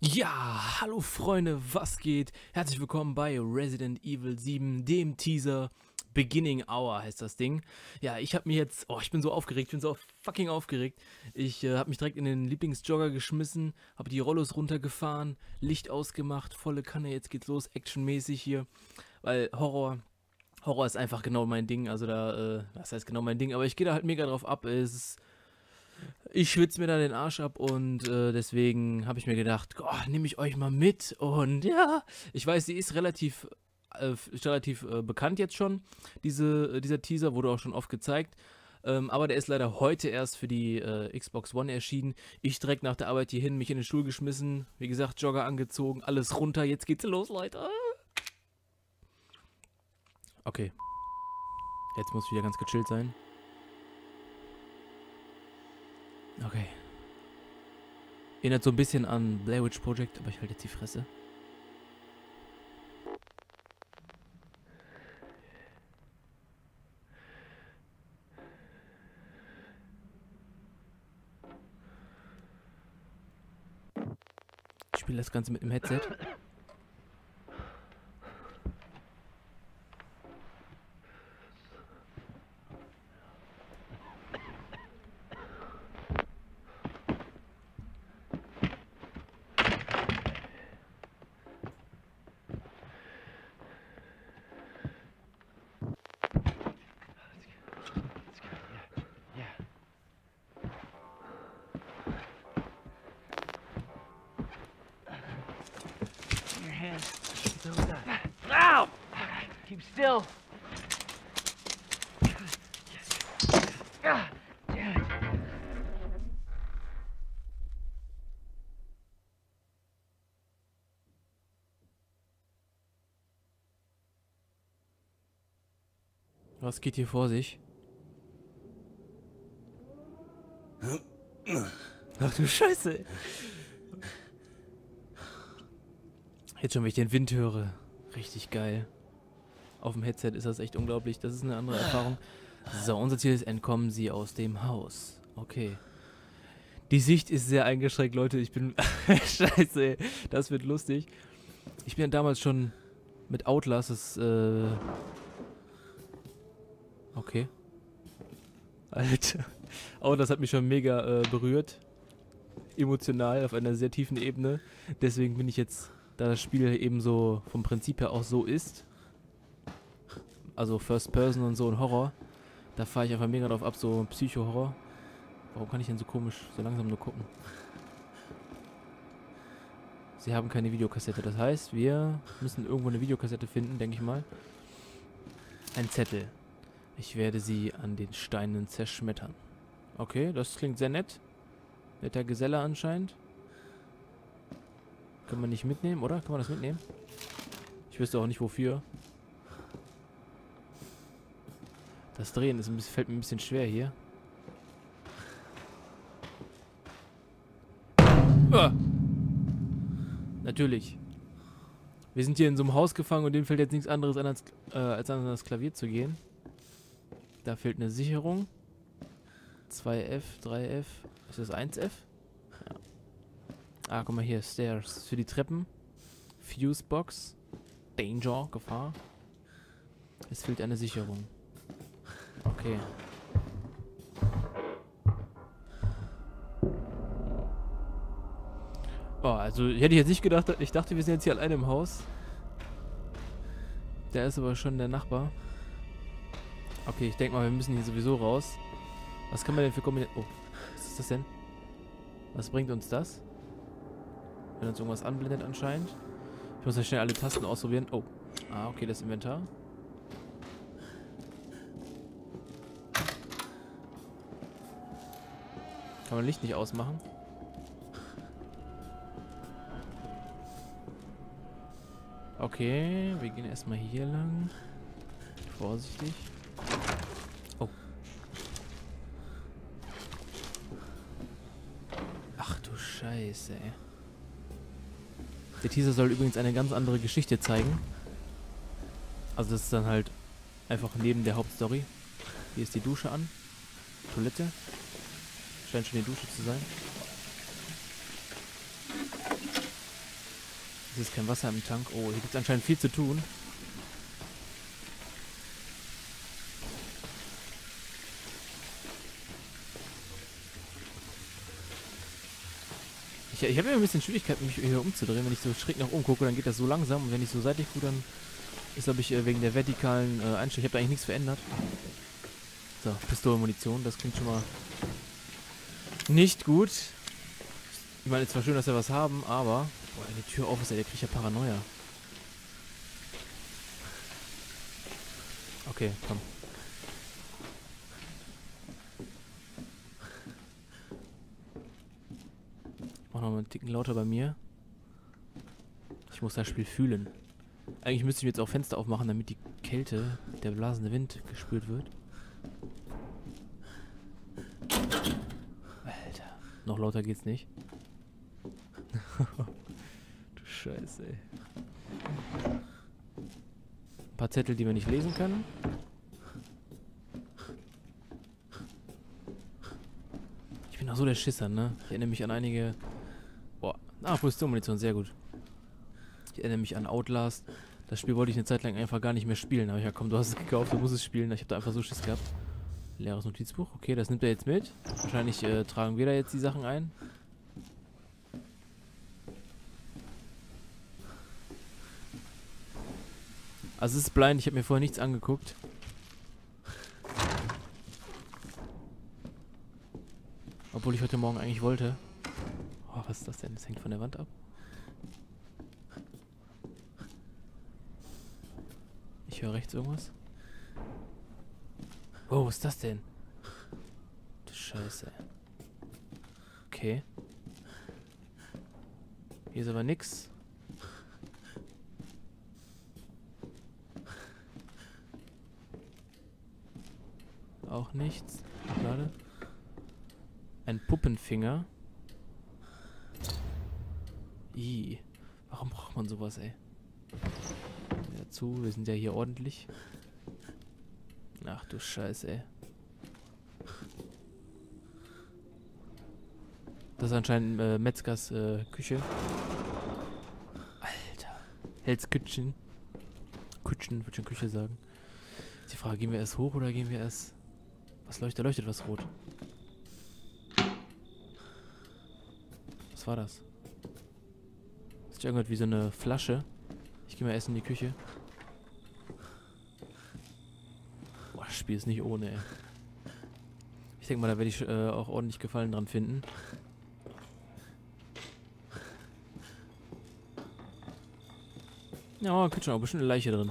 Ja, hallo Freunde, was geht? Herzlich willkommen bei Resident Evil 7, dem Teaser. Beginning Hour heißt das Ding. Ja, ich habe mir jetzt, ich bin so aufgeregt, ich bin so fucking aufgeregt. Ich habe mich direkt in den Lieblingsjogger geschmissen, habe die Rollos runtergefahren, Licht ausgemacht, volle Kanne, jetzt geht's los, actionmäßig hier. Weil Horror ist einfach genau mein Ding, also was heißt genau mein Ding, aber ich gehe da halt mega drauf ab, ich schwitze mir da den Arsch ab und deswegen habe ich mir gedacht, nehme ich euch mal mit. Und ja, ich weiß, sie ist relativ bekannt jetzt schon, dieser Teaser, wurde auch schon oft gezeigt. Aber der ist leider heute erst für die Xbox One erschienen. Ich direkt nach der Arbeit hierhin, mich in den Stuhl geschmissen, wie gesagt, Jogger angezogen, alles runter, jetzt geht's los, Leute. Okay, jetzt muss ich wieder ganz gechillt sein. Okay. Erinnert so ein bisschen an Blair Witch Project, aber ich halte jetzt die Fresse. Ich spiele das Ganze mit dem Headset. Ow! Keep still. God damn it. Was geht hier vor sich? Ach du Scheiße. Jetzt schon, wenn ich den Wind höre. Richtig geil. Auf dem Headset ist das echt unglaublich. Das ist eine andere Erfahrung. So, unser Ziel ist, entkommen Sie aus dem Haus. Okay. Die Sicht ist sehr eingeschränkt, Leute. Ich bin... Scheiße, ey. Das wird lustig. Ich bin ja damals schon mit Outlast, Okay. Alter. Outlast hat mich schon mega berührt. Emotional, auf einer sehr tiefen Ebene. Deswegen bin ich jetzt, da das Spiel eben so vom Prinzip her auch so ist, also First Person und so ein Horror, da fahre ich einfach mega drauf ab, so Psycho-Horror. Warum kann ich denn so komisch, so langsam nur gucken? Sie haben keine Videokassette, das heißt, wir müssen irgendwo eine Videokassette finden, denke ich mal. Ein Zettel. Ich werde sie an den Steinen zerschmettern. Okay, das klingt sehr nett. Netter Geselle anscheinend. Können wir nicht mitnehmen, oder? Kann man das mitnehmen? Ich wüsste auch nicht wofür. Das Drehen fällt mir ein bisschen schwer hier. Natürlich. Wir sind hier in so einem Haus gefangen und dem fällt jetzt nichts anderes an, als an das Klavier zu gehen. Da fehlt eine Sicherung. 2F, 3F. Ist das 1F? Ja. Ah, guck mal hier. Stairs. Für die Treppen. Fusebox. Danger. Gefahr. Es fehlt eine Sicherung. Okay. Also hätte ich jetzt nicht gedacht. Ich dachte, wir sind jetzt hier alleine im Haus. Der ist aber schon der Nachbar. Okay, ich denke mal, wir müssen hier sowieso raus. Was kann man denn für Kombinationen... Oh, was ist das denn? Was bringt uns das? Wenn uns irgendwas anblendet anscheinend. Ich muss ja schnell alle Tasten ausprobieren. Oh. Ah, okay, das Inventar. Kann man Licht nicht ausmachen? Okay, wir gehen erstmal hier lang. Vorsichtig. Oh. Ach du Scheiße, ey. Der Teaser soll übrigens eine ganz andere Geschichte zeigen. Also das ist dann halt einfach neben der Hauptstory. Hier ist die Dusche an. Toilette. Scheint schon die Dusche zu sein. Es ist kein Wasser im Tank. Oh, hier gibt es anscheinend viel zu tun. Ich habe ja ein bisschen Schwierigkeit, mich hier umzudrehen. Wenn ich so schräg nach oben gucke, dann geht das so langsam. Und wenn ich so seitlich gucke, dann ist, glaube ich, wegen der vertikalen Einstellung. Ich habe da eigentlich nichts verändert. So, Pistolenmunition. Das klingt schon mal nicht gut. Ich meine, es ist zwar schön, dass wir was haben, aber... Boah, wenn die Tür auf ist, der kriegt ja Paranoia. Okay, komm. Ich mach noch mal einen Ticken lauter bei mir. Ich muss das Spiel fühlen. Eigentlich müsste ich mir jetzt auch Fenster aufmachen, damit die Kälte, der blasende Wind gespürt wird. Alter. Noch lauter geht's nicht. Du Scheiße, ey. Ein paar Zettel, die wir nicht lesen können. Ich bin auch so der Schisser, ne? Ich erinnere mich an einige... Boah. Ah, Pistolenmunition, sehr gut. Ich erinnere mich an Outlast. Das Spiel wollte ich eine Zeit lang einfach gar nicht mehr spielen. Aber ja, komm, du hast es gekauft, du musst es spielen. Ich habe da einfach so Schiss gehabt. Leeres Notizbuch. Okay, das nimmt er jetzt mit. Wahrscheinlich tragen wir da jetzt die Sachen ein. Also es ist blind, ich habe mir vorher nichts angeguckt. Obwohl ich heute Morgen eigentlich wollte. Oh, was ist das denn? Das hängt von der Wand ab. Ich höre rechts irgendwas. Oh, was ist das denn? Du Scheiße. Okay. Hier ist aber nix. Auch nichts. Gerade. Ein Puppenfinger. Ih. Warum braucht man sowas, ey? Dazu, wir sind ja hier ordentlich. Ach du Scheiße, ey. Das ist anscheinend Metzgers Küche. Alter. Hell's Kitchen. Kitchen, würde schon Küche sagen. Ist die Frage, gehen wir erst hoch oder gehen wir erst... Was leuchtet? Da leuchtet was rot. Was war das? Das ist irgendwas wie so eine Flasche. Ich gehe mal erst in die Küche. Boah, das Spiel ist nicht ohne, ey. Ich denke mal, da werde ich auch ordentlich Gefallen dran finden. Ja, könnte schon auch bestimmt eine Leiche drin.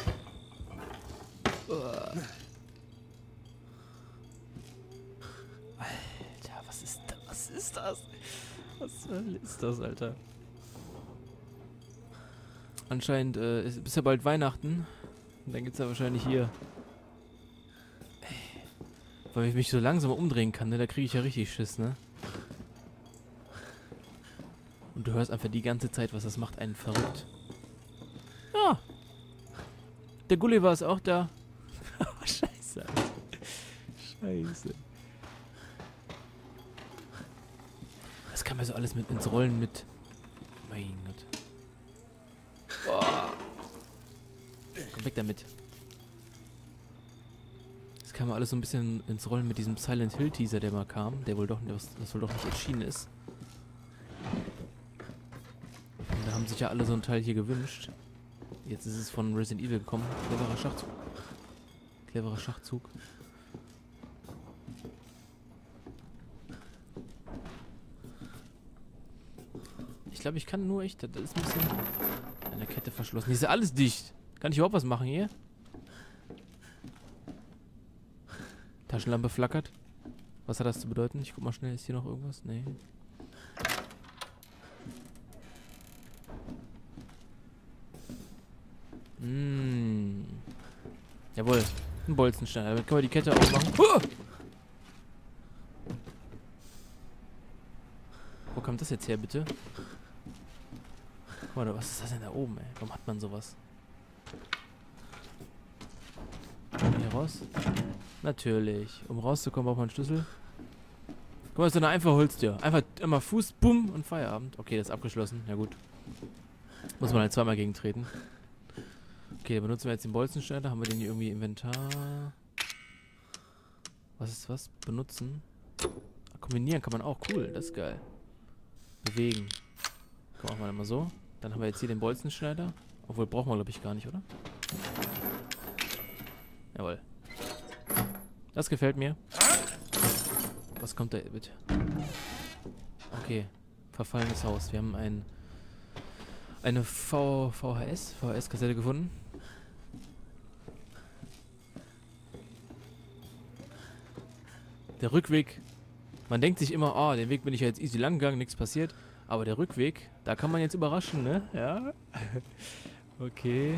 Alter, was ist das? Was ist das? Was zur Hölle ist das, Alter? Anscheinend ist ja bald Weihnachten. Und dann geht's ja wahrscheinlich hier. Ey, weil ich mich so langsam umdrehen kann, ne? Da kriege ich ja richtig Schiss, ne? Und du hörst einfach die ganze Zeit, was das macht, einen verrückt. Ja. Der Gulliver ist auch da. Oh, Scheiße, Alter. Scheiße. Das kann man so alles mit ins Rollen mit. Mein Gott. Boah. Komm weg damit. Das kam mal alles so ein bisschen ins Rollen mit diesem Silent Hill Teaser, der mal kam, der wohl doch, das wohl doch nicht erschienen ist. Und da haben sich ja alle so ein Teil hier gewünscht. Jetzt ist es von Resident Evil gekommen. Cleverer Schachzug. Cleverer Schachzug. Ich glaube, ich kann nur echt. Das ist ein bisschen an der Kette verschlossen. Hier ist ja alles dicht. Kann ich überhaupt was machen hier? Taschenlampe flackert. Was hat das zu bedeuten? Ich guck mal schnell. Ist hier noch irgendwas? Nee. Jawohl. Ein Bolzenstein. Damit können wir die Kette aufmachen. Wo kommt das jetzt her, bitte? Guck mal, was ist das denn da oben, ey? Warum hat man sowas? Hier raus? Natürlich. Um rauszukommen, braucht man einen Schlüssel. Guck mal, das ist so eine einfache Holztür. Einfach immer Fuß, bumm und Feierabend. Okay, das ist abgeschlossen. Ja gut. Muss man halt zweimal gegentreten. Okay, dann benutzen wir jetzt den Bolzenschneider. Haben wir den hier irgendwie im Inventar? Was ist was? Benutzen. Kombinieren kann man auch. Cool, das ist geil. Bewegen. Komm, machen wir mal so. Dann haben wir jetzt hier den Bolzenschneider. Obwohl, brauchen wir, glaube ich, gar nicht, oder? Jawohl. Das gefällt mir. Was kommt da bitte? Okay. Verfallenes Haus. Wir haben eine VHS-Kassette gefunden. Der Rückweg. Man denkt sich immer, oh, den Weg bin ich ja jetzt easy lang gegangen, nichts passiert. Aber der Rückweg, da kann man jetzt überraschen, ne? Ja. Okay.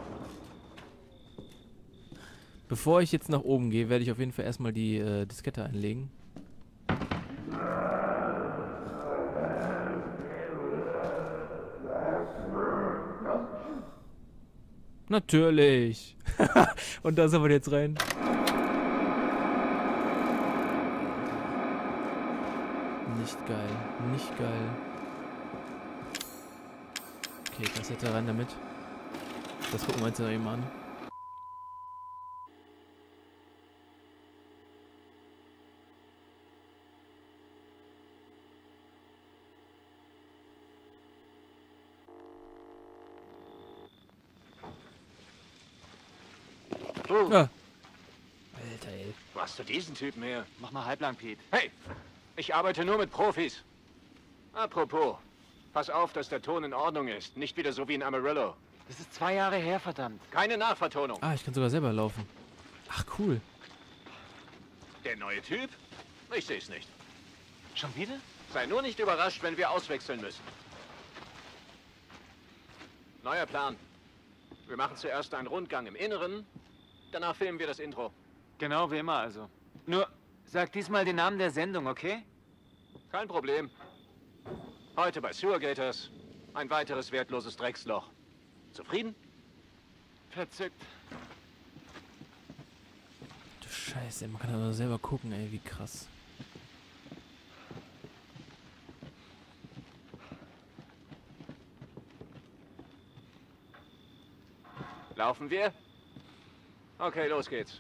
Bevor ich jetzt nach oben gehe, werde ich auf jeden Fall erstmal die Diskette einlegen. Natürlich. Und da sind wir jetzt rein. Nicht geil. Nicht geil. Okay, Kassette rein damit. Das gucken wir uns dann eben an. Ah. Alter, ey. Wo hast du diesen Typen her? Mach mal halblang, Pete. Hey, ich arbeite nur mit Profis. Apropos, pass auf, dass der Ton in Ordnung ist. Nicht wieder so wie in Amarillo. Das ist 2 Jahre her, verdammt. Keine Nachvertonung. Ah, ich kann sogar selber laufen. Ach, cool. Der neue Typ? Ich sehe es nicht. Schon wieder? Sei nur nicht überrascht, wenn wir auswechseln müssen. Neuer Plan. Wir machen zuerst einen Rundgang im Inneren. Danach filmen wir das Intro. Genau, wie immer also. Nur, sag diesmal den Namen der Sendung, okay? Kein Problem. Heute bei Sewergators. Ein weiteres wertloses Drecksloch. Zufrieden? Verzückt. Du Scheiße, man kann aber selber gucken, ey, wie krass. Laufen wir? Okay, los geht's.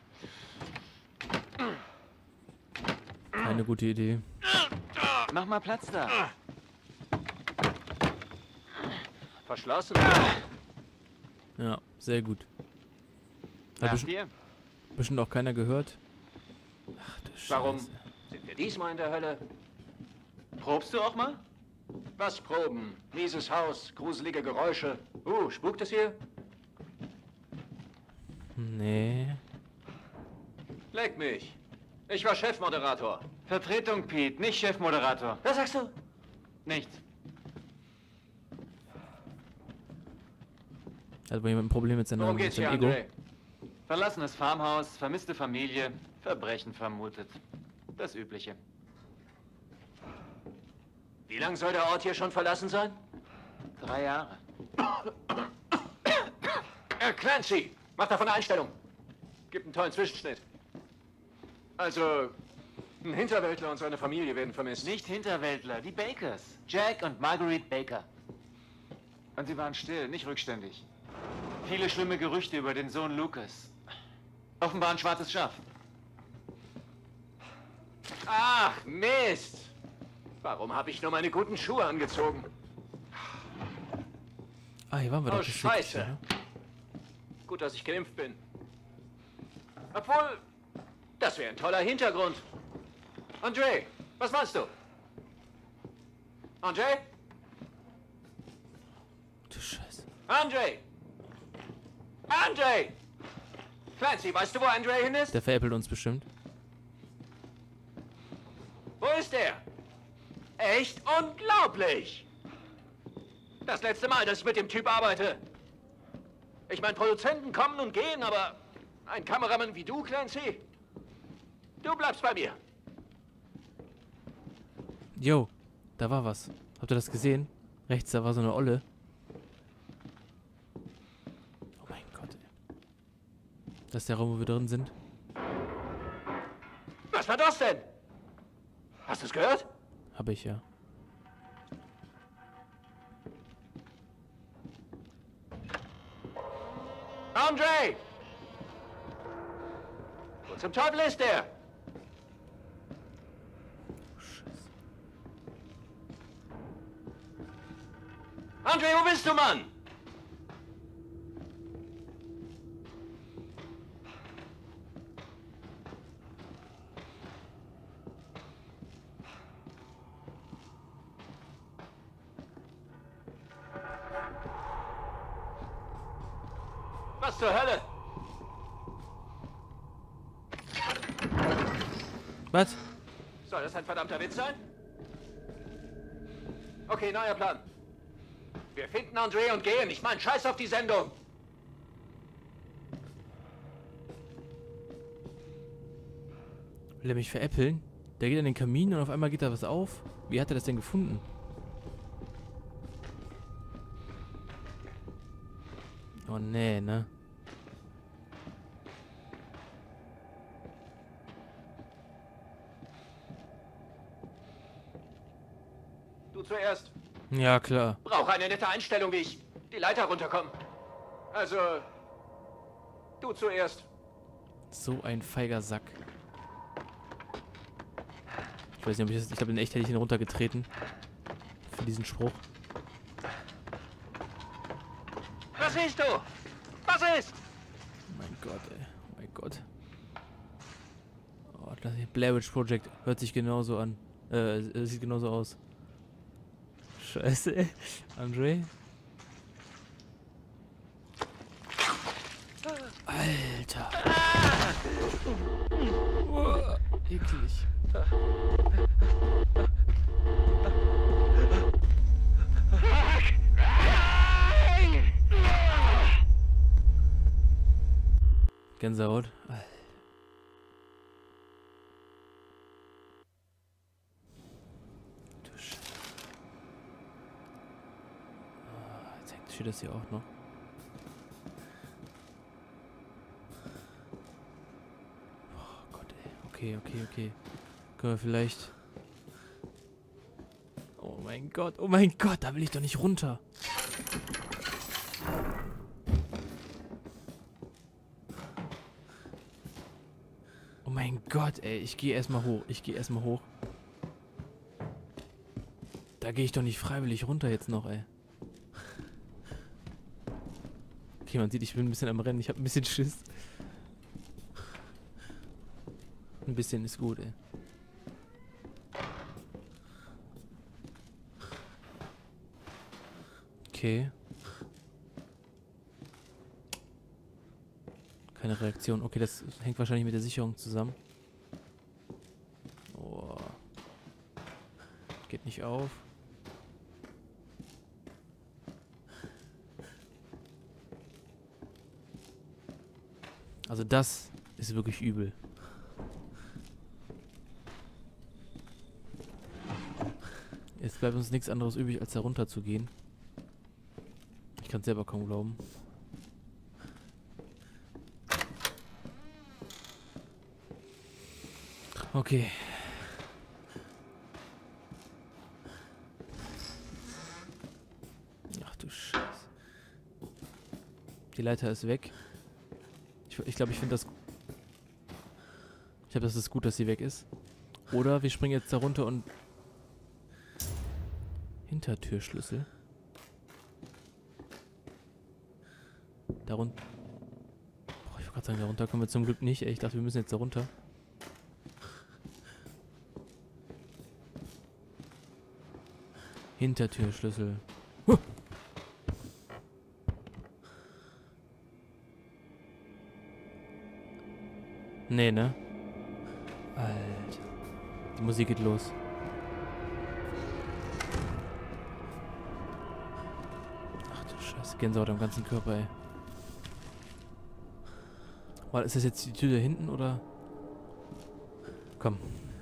Keine gute Idee. Mach mal Platz da. Verschlossen? Ja, sehr gut. Hat Nach dir? bestimmt auch keiner gehört. Ach du Scheiße. Warum sind wir diesmal in der Hölle? Probst du auch mal? Was proben? Mieses Haus, gruselige Geräusche. Spukt es hier? Nee. Leck mich. Ich war Chefmoderator. Vertretung, Pete, nicht Chefmoderator. Was sagst du? Nichts. Hat wohl jemand ein Problem mit Worum geht's hier, seinem Ego? André? Verlassenes Farmhaus, vermisste Familie, Verbrechen vermutet. Das Übliche. Wie lange soll der Ort hier schon verlassen sein? 3 Jahre. Clancy, mach davon eine Einstellung. Gibt einen tollen Zwischenschnitt. Also, ein Hinterwäldler und seine Familie werden vermisst. Nicht Hinterwäldler, die Bakers. Jack und Marguerite Baker. Und sie waren still, nicht rückständig. Viele schlimme Gerüchte über den Sohn Lucas. Offenbar ein schwarzes Schaf. Ach, Mist. Warum habe ich nur meine guten Schuhe angezogen? Ah, hier waren wir doch. Oh, das Scheiße. Stückchen, ne? Gut, dass ich geimpft bin. Obwohl, das wäre ein toller Hintergrund. André, was meinst du? André? Du Scheiße. André! André! Clancy, weißt du, wo André hin ist? Der veräppelt uns bestimmt. Wo ist er? Echt unglaublich! Das letzte Mal, dass ich mit dem Typ arbeite. Ich meine, Produzenten kommen und gehen, aber ein Kameramann wie du, Clancy, du bleibst bei mir. Jo, da war was. Habt ihr das gesehen? Rechts, da war so eine Olle. Oh mein Gott, ey. Das ist der Raum, wo wir drin sind. Was war das denn? Hast du es gehört? Habe ich ja. Andre! Wo zum Teufel ist der? Andre, wo bist du, Mann? Was zur Hölle? Was? Soll das ein verdammter Witz sein? Okay, neuer Plan. Wir finden Andre und gehen. Ich meine, scheiß auf die Sendung. Will er mich veräppeln? Der geht an den Kamin und auf einmal geht da was auf. Wie hat er das denn gefunden? Oh nee, ne? Du zuerst. Ja, klar. Brauche eine nette Einstellung, wie ich die Leiter runterkomme. Also, du zuerst. So ein feiger Sack. Ich weiß nicht, ob ich das... Ich glaube, in echt hätte ich ihn runtergetreten. Für diesen Spruch. Was siehst du? Was ist? Oh mein Gott, ey. Oh mein Gott. Oh, das Blair Witch Project hört sich genauso an. Sieht genauso aus. Scheiße, ey. Andre? Alter. Oh, eklig. Gänsehaut. Du Scheiße. Oh, jetzt steht das hier auch noch. Oh Gott, ey. Okay. Können wir vielleicht... Oh mein Gott, da will ich doch nicht runter. Oh mein Gott, ey, ich gehe erstmal hoch. Da gehe ich doch nicht freiwillig runter jetzt noch, ey. Okay, man sieht, ich bin ein bisschen am Rennen. Ich habe ein bisschen Schiss. Ein bisschen ist gut, ey. Okay. Keine Reaktion. Okay, das hängt wahrscheinlich mit der Sicherung zusammen. Oh. Geht nicht auf. Also das ist wirklich übel. Jetzt bleibt uns nichts anderes übrig, als da runter zu gehen. Ich kann es selber kaum glauben. Okay. Ach du Scheiße. Die Leiter ist weg. Ich glaube, ich finde das... Ich glaube, das ist gut, dass sie weg ist. Oder wir springen jetzt da runter und... Hintertürschlüssel. Darunter... Boah, ich wollte gerade sagen, darunter kommen wir zum Glück nicht. Ey, ich dachte, wir müssen jetzt da runter. Hintertürschlüssel. Huh. Nee, ne? Alter. Die Musik geht los. Ach du Scheiße, Gänsehaut am ganzen Körper, ey. Warte, ist das jetzt die Tür da hinten, oder? Komm.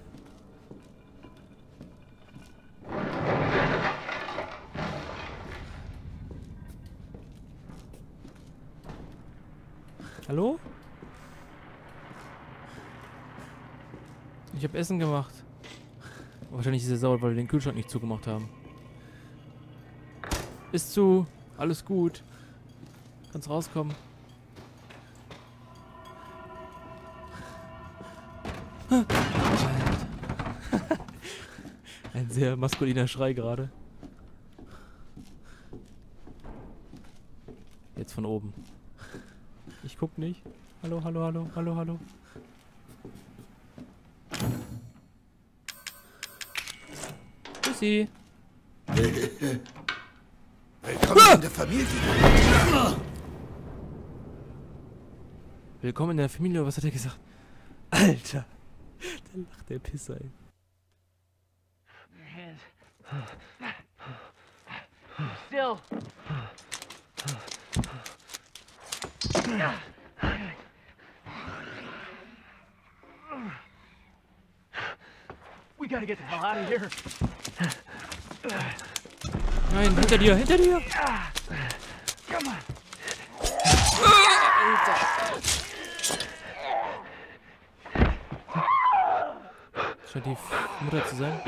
Hallo? Ich habe Essen gemacht. Wahrscheinlich ist er sauer, weil wir den Kühlschrank nicht zugemacht haben. Ist zu. Alles gut. Kannst rauskommen. Ein sehr maskuliner Schrei gerade. Jetzt von oben. Ich guck nicht. Hallo, hallo, hallo, hallo, hallo. Tschüssi. Willkommen in der Familie. Willkommen in der Familie, was hat er gesagt? Alter. Da lacht der Pisser, ey. Hands. Still. We gotta get the hell out of here. Nein, hinter dir, hinter dir! Come on. Scheint die Mutter zu sein.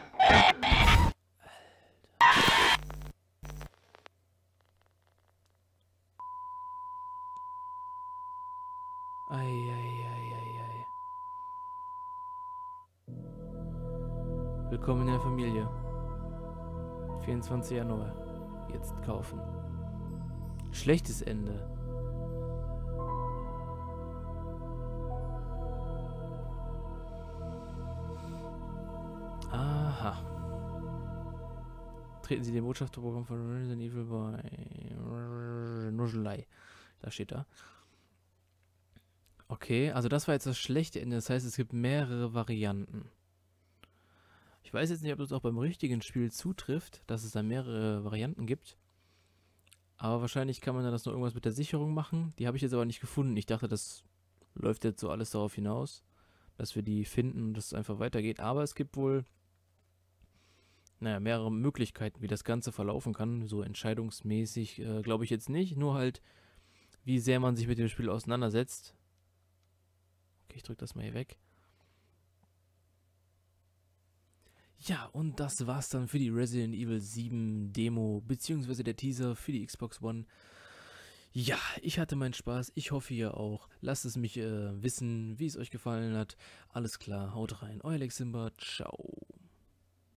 Eieieiei. Willkommen in der Familie. 24. Januar. Jetzt kaufen. Schlechtes Ende. Aha. Treten Sie dem Botschafterprogramm von Resident Evil bei Nuschelei. Da steht da. Okay, also das war jetzt das schlechte Ende. Das heißt, es gibt mehrere Varianten. Ich weiß jetzt nicht, ob das auch beim richtigen Spiel zutrifft, dass es da mehrere Varianten gibt. Aber wahrscheinlich kann man da das noch irgendwas mit der Sicherung machen. Die habe ich jetzt aber nicht gefunden. Ich dachte, das läuft jetzt so alles darauf hinaus, dass wir die finden und es einfach weitergeht. Aber es gibt wohl, naja, mehrere Möglichkeiten, wie das Ganze verlaufen kann. So entscheidungsmäßig glaube ich jetzt nicht. Nur halt, wie sehr man sich mit dem Spiel auseinandersetzt. Okay, ich drücke das mal hier weg. Ja, und das war's dann für die Resident Evil 7 Demo, beziehungsweise der Teaser für die Xbox One. Ja, ich hatte meinen Spaß, ich hoffe ihr auch. Lasst es mich wissen, wie es euch gefallen hat. Alles klar, haut rein, euer Lex Simba, ciao.